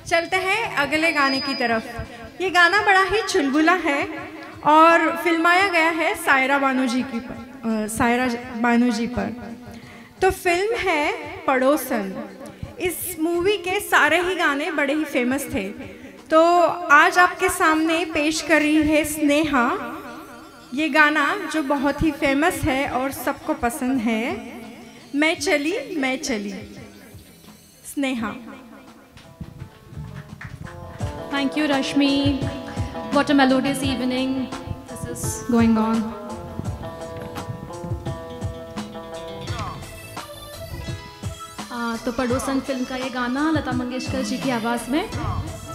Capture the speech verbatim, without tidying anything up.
चलते हैं अगले गाने की तरफ। ये गाना बड़ा ही चुलबुला है और फिल्माया गया है सायरा बानो जी की पर, सायरा बानो जी पर। तो फिल्म है पड़ोसन। इस मूवी के सारे ही गाने बड़े ही फेमस थे। तो आज आपके सामने पेश कर रही है स्नेहा ये गाना जो बहुत ही फेमस है और सबको पसंद है, मैं चली मैं चली। Sneha. Thank you, Rashmi. What a melodious evening this is going on. आ, तो पड़ोसन फिल्म का ये गाना लता मंगेशकर जी की आवाज़ में